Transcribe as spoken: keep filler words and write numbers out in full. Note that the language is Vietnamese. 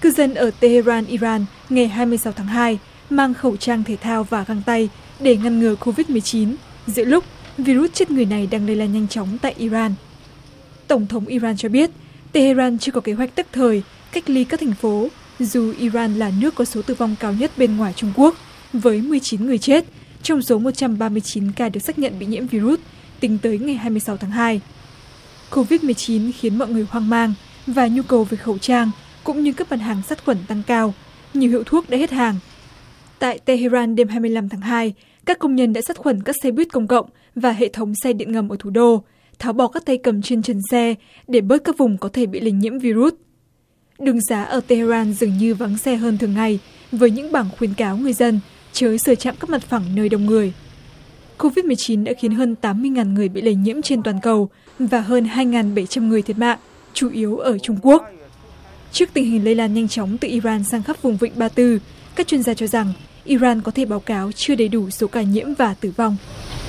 Cư dân ở Tehran, Iran ngày hai mươi sáu tháng hai mang khẩu trang thể thao và găng tay để ngăn ngừa Covid mười chín giữa lúc virus chết người này đang lây lan nhanh chóng tại Iran. Tổng thống Iran cho biết Tehran chưa có kế hoạch tức thời cách ly các thành phố, dù Iran là nước có số tử vong cao nhất bên ngoài Trung Quốc, với mười chín người chết trong số một trăm ba mươi chín ca được xác nhận bị nhiễm virus tính tới ngày hai mươi sáu tháng hai. Covid mười chín khiến mọi người hoang mang và nhu cầu về khẩu trang cũng như các mặt hàng sát khuẩn tăng cao, nhiều hiệu thuốc đã hết hàng. Tại Tehran đêm hai mươi lăm tháng hai, các công nhân đã sát khuẩn các xe buýt công cộng và hệ thống xe điện ngầm ở thủ đô, tháo bỏ các tay cầm trên trần xe để bớt các vùng có thể bị lây nhiễm virus. Đường xá ở Tehran dường như vắng xe hơn thường ngày, với những bảng khuyến cáo người dân chớ sờ chạm các mặt phẳng nơi đông người. Covid mười chín đã khiến hơn tám mươi nghìn người bị lây nhiễm trên toàn cầu và hơn hai nghìn bảy trăm người thiệt mạng, chủ yếu ở Trung Quốc. Trước tình hình lây lan nhanh chóng từ Iran sang khắp vùng vịnh Ba Tư, các chuyên gia cho rằng Iran có thể báo cáo chưa đầy đủ số ca nhiễm và tử vong.